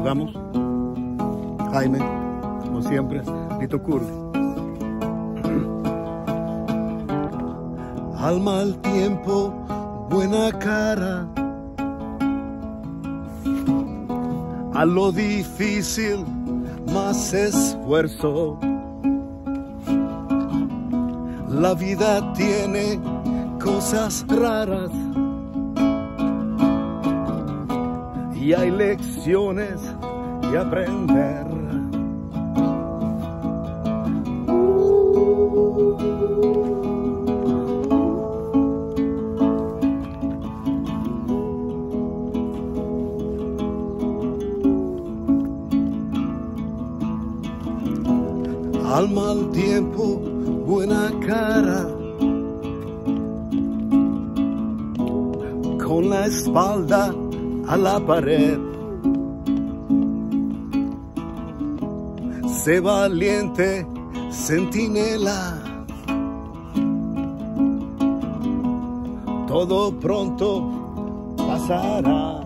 saludamos. Jaime, como siempre, Lito Curly. Al mal tiempo, buena cara. A lo difícil, más esfuerzo. La vida tiene cosas raras y hay lecciones que aprender. Al mal tiempo, buena cara. Con la espalda a la pared. Sé valiente, centinela. Todo pronto pasará.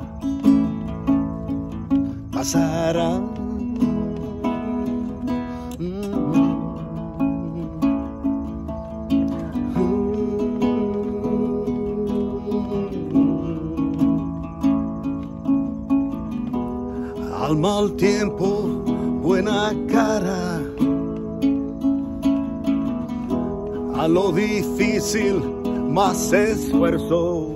Pasará. Al mal tiempo, buena cara. A lo difícil, más esfuerzo.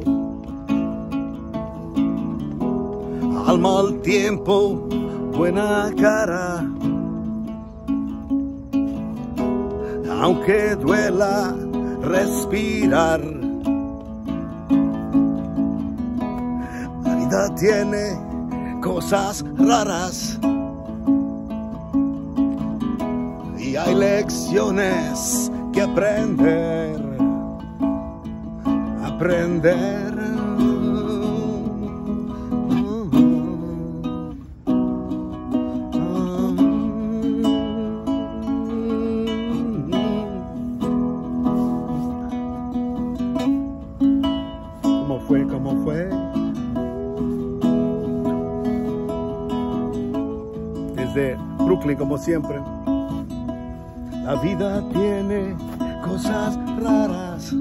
Al mal tiempo, buena cara. Aunque duela respirar, la vida tiene cosas raras y hay lecciones que aprender. ¿Cómo fue? Desde Brooklyn, como siempre. La vida tiene cosas raras.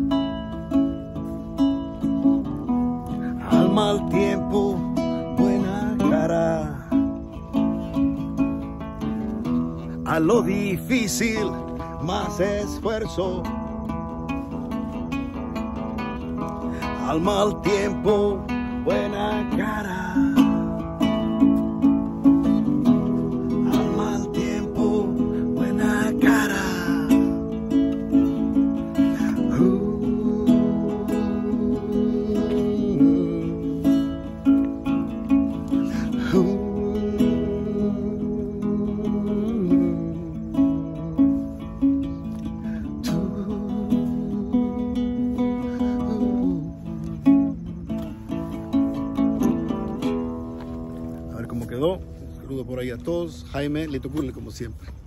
Al mal tiempo, buena cara. A lo difícil, más esfuerzo. Al mal tiempo, buena cara. A ver cómo quedó. Un saludo por ahí a todos. Jaime, Lito Curly, como siempre.